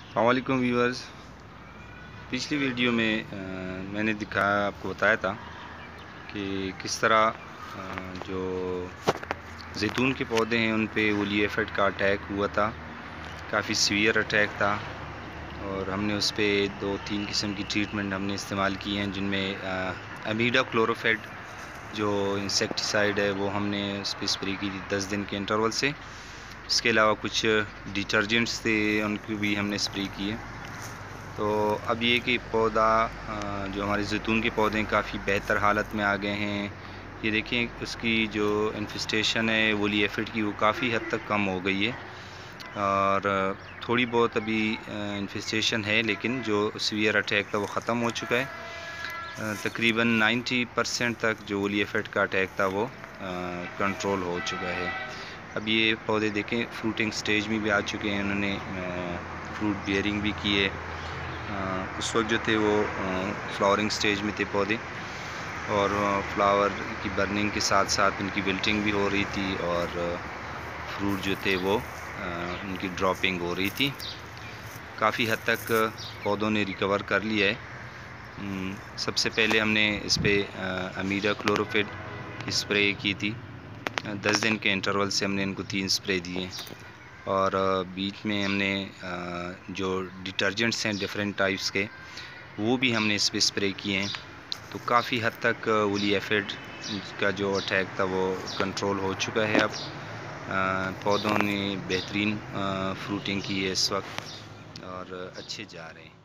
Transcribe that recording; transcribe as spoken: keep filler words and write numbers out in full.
अस्सलामुअलैकुम व्यूअर्स। पिछली वीडियो में आ, मैंने दिखाया आपको बताया था कि किस तरह आ, जो जैतून के पौधे हैं उन पे वोली एफिड का अटैक हुआ था। काफ़ी सीवियर अटैक था और हमने उस पर दो तीन किस्म की ट्रीटमेंट हमने इस्तेमाल की हैं, जिनमें अमीडा क्लोरोफेड जो इंसेक्टिसाइड है वो हमने उस पर स्प्रे की थी दस दिन के इंटरवल से। इसके अलावा कुछ डिटर्जेंट्स थे, उनकी भी हमने स्प्रे किए। तो अब ये कि पौधा जो हमारे जैतून के पौधे काफ़ी बेहतर हालत में आ गए हैं। ये देखें, उसकी जो इन्फेस्टेशन है वोली एफिड की वो काफ़ी हद तक कम हो गई है और थोड़ी बहुत अभी इन्फेस्टेशन है, लेकिन जो सीवियर अटैक था वो ख़त्म हो चुका है। तकरीबन नब्बे परसेंट तक जो वोली एफिड का अटैक था वो कंट्रोल हो चुका है। अब ये पौधे देखें फ्रूटिंग स्टेज में भी आ चुके हैं, उन्होंने फ्रूट बियरिंग भी की है। उस वक्त जो थे वो फ्लावरिंग स्टेज में थे पौधे, और फ्लावर की बर्निंग के साथ साथ उनकी विल्टिंग भी हो रही थी और फ्रूट जो थे वो उनकी ड्रॉपिंग हो रही थी। काफ़ी हद तक पौधों ने रिकवर कर लिया है। सबसे पहले हमने इस पर अमीडा क्लोरोफिड की स्प्रे की थी, दस दिन के इंटरवल से हमने इनको तीन स्प्रे दिए, और बीच में हमने जो डिटर्जेंट्स हैं डिफरेंट टाइप्स के वो भी हमने इस पर स्प्रे किए हैं। तो काफ़ी हद तक वोली एफिड का जो अटैक था वो कंट्रोल हो चुका है। अब पौधों ने बेहतरीन फ्रूटिंग की है इस वक्त और अच्छे जा रहे हैं।